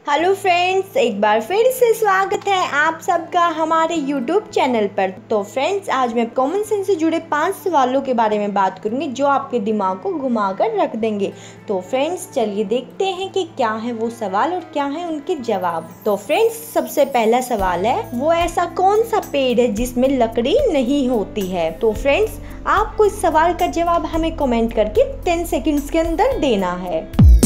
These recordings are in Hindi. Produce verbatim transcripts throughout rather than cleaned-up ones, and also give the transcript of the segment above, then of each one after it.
हेलो फ्रेंड्स, एक बार फिर से स्वागत है आप सबका हमारे यूट्यूब चैनल पर। तो फ्रेंड्स, आज मैं कॉमन सेंस से जुड़े पांच सवालों के बारे में बात करूंगी जो आपके दिमाग को घुमाकर रख देंगे। तो फ्रेंड्स, चलिए देखते हैं कि क्या है वो सवाल और क्या है उनके जवाब। तो फ्रेंड्स, सबसे पहला सवाल है, वो ऐसा कौन सा पेड़ है जिसमें लकड़ी नहीं होती है। तो फ्रेंड्स, आपको इस सवाल का जवाब हमें कमेंट करके टेन सेकेंड्स के अंदर देना है।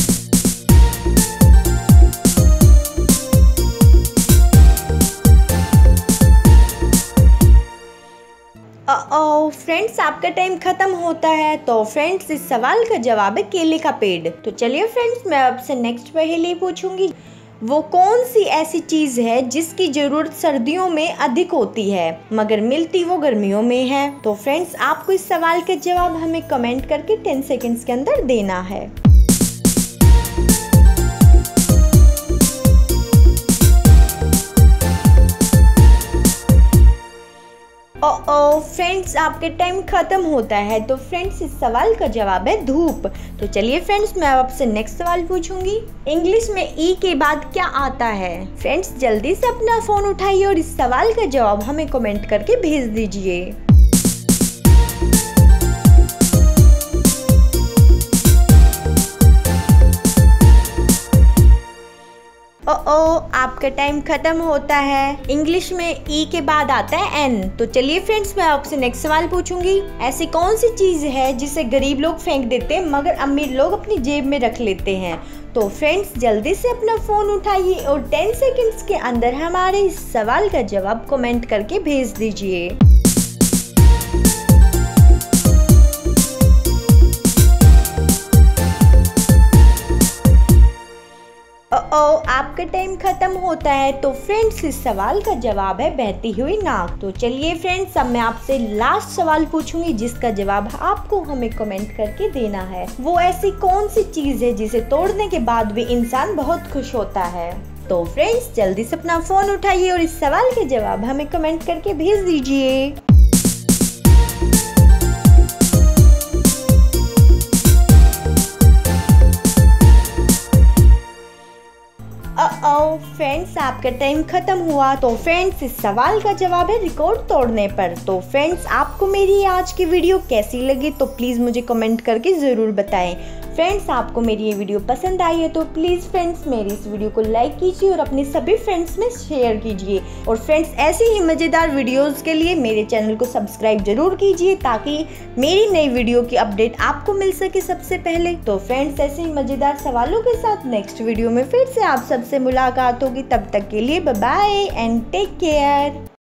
ओ फ्रेंड्स, आपका टाइम खत्म होता है। तो फ्रेंड्स, इस सवाल का जवाब है केले का पेड़। तो चलिए फ्रेंड्स, मैं आपसे नेक्स्ट पहेली पूछूंगी। वो कौन सी ऐसी चीज है जिसकी जरूरत सर्दियों में अधिक होती है मगर मिलती वो गर्मियों में है। तो फ्रेंड्स, आपको इस सवाल का जवाब हमें कमेंट करके टेन सेकेंड्स के अंदर देना है। ओ ओ फ्रेंड्स, आपके टाइम खत्म होता है। तो फ्रेंड्स, इस सवाल का जवाब है धूप। तो चलिए फ्रेंड्स, मैं आपसे नेक्स्ट सवाल पूछूंगी। इंग्लिश में ई के बाद क्या आता है। फ्रेंड्स, जल्दी से अपना फोन उठाइए और इस सवाल का जवाब हमें कमेंट करके भेज दीजिए। ओ ओ आपका टाइम खत्म होता है। इंग्लिश में ई के बाद आता है एन। तो चलिए फ्रेंड्स, मैं आपसे नेक्स्ट सवाल पूछूंगी। ऐसी कौन सी चीज है जिसे गरीब लोग फेंक देते हैं मगर अमीर लोग अपनी जेब में रख लेते हैं। तो फ्रेंड्स, जल्दी से अपना फोन उठाइए और टेन सेकेंड्स के अंदर हमारे इस सवाल का जवाब कमेंट करके भेज दीजिए। ओ आपका टाइम खत्म होता है। तो फ्रेंड्स, इस सवाल का जवाब है बहती हुई नाक। तो चलिए फ्रेंड्स, अब मैं आपसे लास्ट सवाल पूछूंगी जिसका जवाब आपको हमें कमेंट करके देना है। वो ऐसी कौन सी चीज है जिसे तोड़ने के बाद भी इंसान बहुत खुश होता है। तो फ्रेंड्स, जल्दी से अपना फोन उठाइए और इस सवाल के जवाब हमें कमेंट करके भेज दीजिए। ओ फ्रेंड्स, आपका टाइम खत्म हुआ। तो फ्रेंड्स, इस सवाल का जवाब है रिकॉर्ड तोड़ने पर। तो फ्रेंड्स, आपको मेरी आज की वीडियो कैसी लगी तो प्लीज़ मुझे कमेंट करके ज़रूर बताएं। फ्रेंड्स, आपको मेरी ये वीडियो पसंद आई है तो प्लीज़ फ्रेंड्स मेरी इस वीडियो को लाइक कीजिए और अपने सभी फ्रेंड्स में शेयर कीजिए। और फ्रेंड्स, ऐसी ही मज़ेदार वीडियोस के लिए मेरे चैनल को सब्सक्राइब जरूर कीजिए ताकि मेरी नई वीडियो की अपडेट आपको मिल सके सबसे पहले। तो फ्रेंड्स, ऐसे ही मज़ेदार सवालों के साथ नेक्स्ट वीडियो में फिर से आप सबसे मुलाकात होगी। तब तक के लिए bye bye and take care.